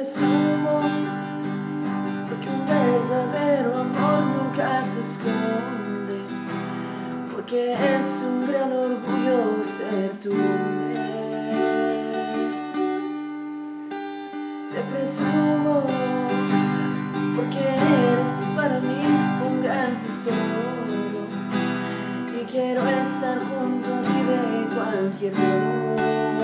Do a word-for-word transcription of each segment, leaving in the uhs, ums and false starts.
presumo, porque un verdadero amor nunca se esconde, porque es un gran orgullo ser tu mujer. Te presumo, porque eres para mí un gran tesoro, y quiero estar junto a ti de cualquier modo.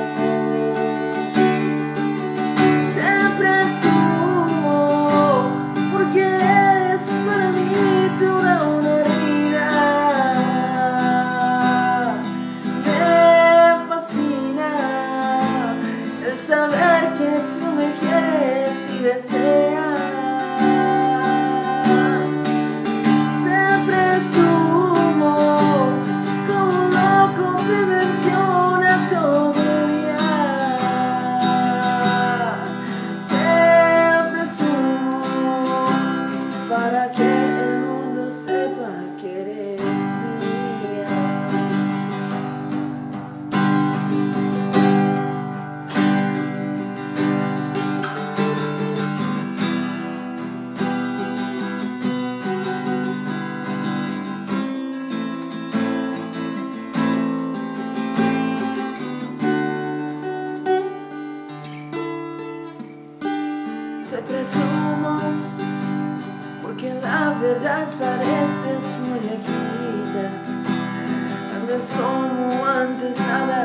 Saber que tú me quieres y deseas. Te presumo, como loco te menciona todo el día. Te presumo, para que el mundo sepa que eres mía. Te presumo, porque la verdad pareces muñequita. Antes como antes nada